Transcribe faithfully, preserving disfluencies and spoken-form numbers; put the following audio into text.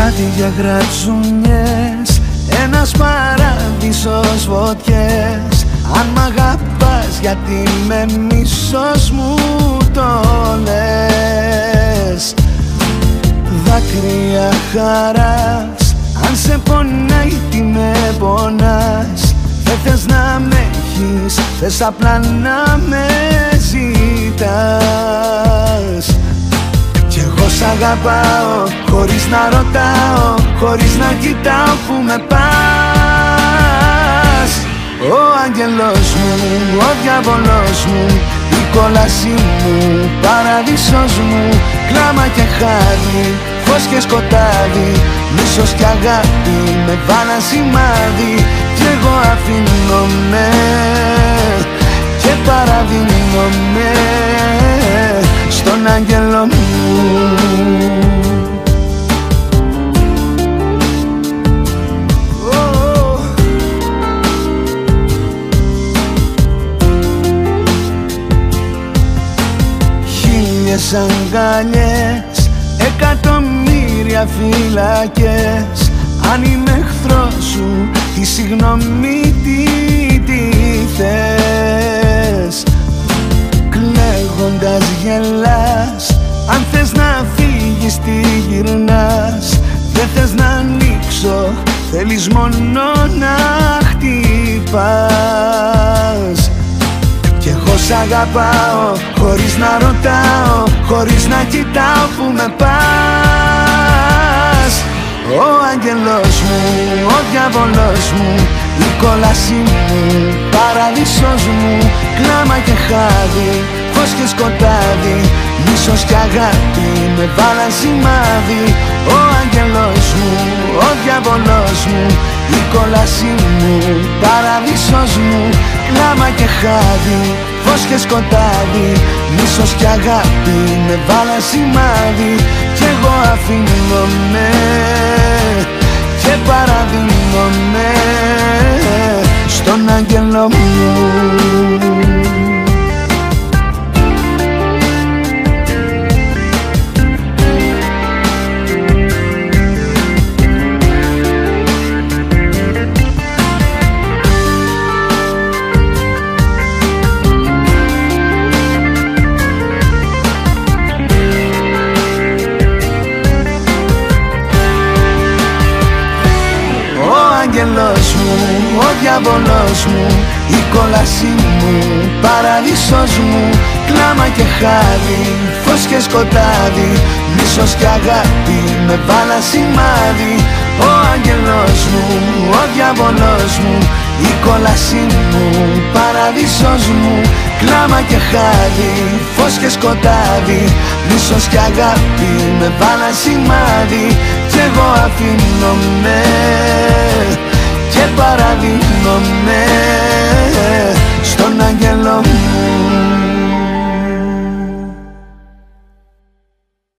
Άδεια γρατσουνιές, ένας παράδεισος φωτιές. Αν μ' αγαπάς γιατί με μίσος μου το λες. Δάκρυα χαράς, αν σε πονάει τι με πονάς. Δεν θες να με έχεις, θες απλά να με ζητάς. Κι εγώ σ' αγαπάω, χωρίς να ρωτάω, χωρίς να κοιτάω που με πας. Ο άγγελος μου, ο διάβολος μου, η κόλαση μου, παραδείσος μου. Κλάμα και χάδι, φως και σκοτάδι, μίσος και αγάπη με βάλαν σημάδι. Κι εγώ αφήνομαι και παραδεινόμαι στον άγγελο μου. Χίλιες αγκαλιές, εκατομμύρια φυλακές. Αν είμαι εχθρός σου, τη συγγνώμη τι, τι θες. Κλαίγοντας γελάς, αν θες να φύγεις τι γυρνάς. Δεν θες να ανοίξω, θέλεις μόνο να χτυπάς. Κι εγώ σ' αγαπάω, χωρίς να ρωτάω, χωρίς να κοιτάω που με πας. Ο άγγελος μου, ο διάβολος μου, η κόλαση μου, παραδείσος μου. Κλάμα και χάδι, φως και σκοτάδι, μίσος και αγάπη με βάλαν σημάδι. Ο άγγελος μου, ο διάβολος μου, η κόλαση μου, παραδείσος μου. Κλάμα και χάδι, φως και σκοτάδι, μίσος και αγάπη με βάλαν σημάδι. Κι εγώ αφήνομαι και παραδεινόμαι στον άγγελο μου. Ο άγγελος μου, ο διάβολος μου, η κόλαση μου, παραδείσος μου. Κλάμα και χάδι, φως και σκοτάδι, μίσος και αγάπη με βάλαν σημάδι. Ο άγγελος μου, ο διάβολος μου, η κόλαση μου, παραδείσος μου. Κλάμα και χάδι, φως και σκοτάδι, μίσος και αγάπη με βάλαν σημάδι. Κι εγώ αφήνομαι και παραδεινόμαι στον άγγελο μου.